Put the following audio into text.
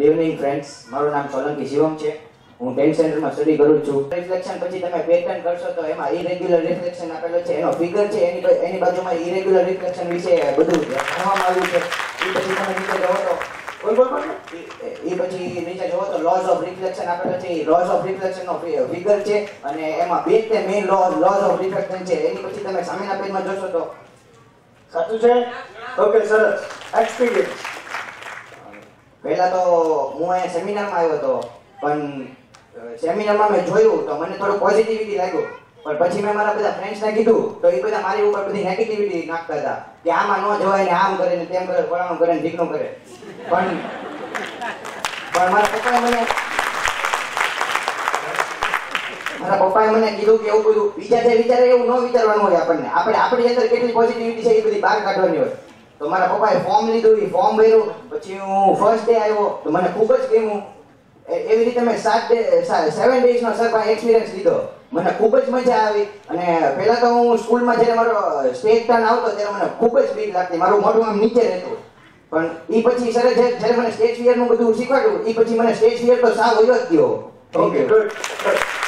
Good evening friends, મારું નામ સોલંકી શિવમ છે. હું 10th સ્ટેન્ડર્ડમાં સ્ટડી કરું છું. રિફ્લેક્શન પછી તમે પેટર્ન કરશો તો એમાં ઇરેગ્યુલર રિફ્લેક્શન આપેલો છે, એનો ફિગર છે, એની બાજુમાં ઇરેગ્યુલર રિફ્લેક્શન વિશે બધું ભણવામાં આવ્યું છે. એ પછી તમે નીચે જોવો તો પછી નીચે જોવો તો લોઝ ઓફ રિફ્લેક્શન આપેલો છે. એ લોઝ ઓફ રિફ્લેક્શન નો ફિગર છે અને એમાં બે તે મેઇન લોઝ ઓફ રિફ્લેક્શન છે. એની પછી તમે સામેના પેજમાં જોશો તો સાચું છે. ઓકે, સરસ. એક્સપિરિયન્સ પહેલા તો હું અહીંયા સેમિનારમાં આવ્યો હતો, પણ સેમિનારમાં મેં જોયું તો મને થોડું પોઝિટિવિટી લાગ્યું, પણ પછી મેં મારા બધા ફ્રેન્ડ્સને કીધું તો એ બધા મારી ઉપર બધી નેગેટિવિટી નાખતા હતા કે આમાં ન જવાય ને આમ કરે ને તેમ કરે, ફલાણું કરે ને ઢીકણું કરે. પણ મારા પપ્પાએ મને કીધું કે એવું બધું બીજા જે વિચારે એવું ન વિચારવાનું હોય. આપણે આપણી અંદર કેટલી પોઝિટિવિટી છે એ બધી બહાર કાઢવાની હોય. તો મારા પપ્પાએ ફોર્મ લીધું, એ ફોર્મ ભર્યું, પછી હું ફર્સ્ટ ડે આવ્યો તો મને ખૂબ જ ગમ્યું. એવી રીતે મેં 7 ડેઝનો સર એક્સપિરિયન્સ લીધો. મને ખૂબ જ મજા આવી. અને પહેલા તો હું સ્કૂલમાં જ્યારે મારો સ્ટેજ ટર્ન આવતો ત્યારે મને ખૂબ જ બીક લાગતી, મારું મોઢું આમ નીચે રહેતું. પણ એ પછી સર જ્યારે મને સ્ટેજ ફિયરનું બધું શીખવાડ્યું, એ પછી મને સ્ટેજ ફિયર તો સાવ વયો જ ગયો. Okay, good.